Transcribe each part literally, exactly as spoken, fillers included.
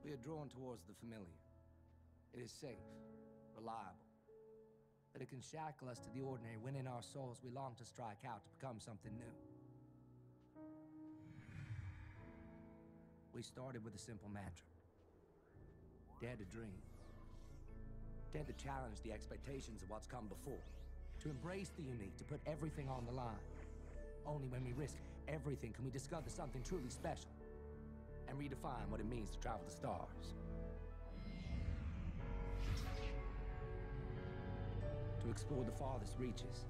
We are drawn towards the familiar. It is safe, reliable, but it can shackle us to the ordinary when in our souls we long to strike out to become something new. We started with a simple mantra. Dare to dream. Dare to challenge the expectations of what's come before. To embrace the unique, to put everything on the line. Only when we risk everything can we discover something truly special and redefine what it means to travel the stars. To explore the farthest reaches.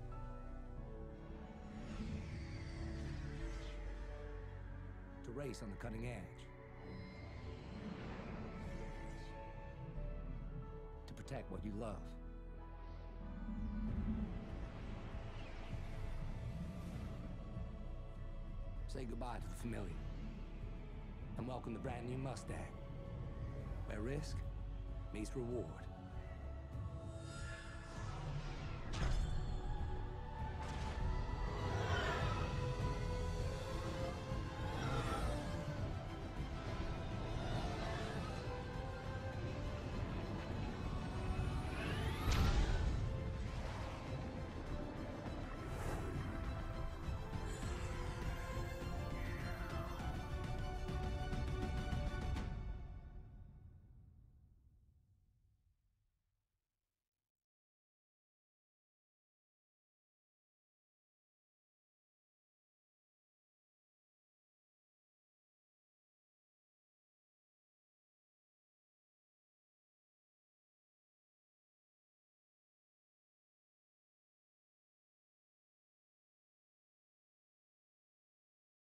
To race on the cutting edge. To protect what you love. Say goodbye to the familiar and welcome the brand new Mustang, where risk meets reward.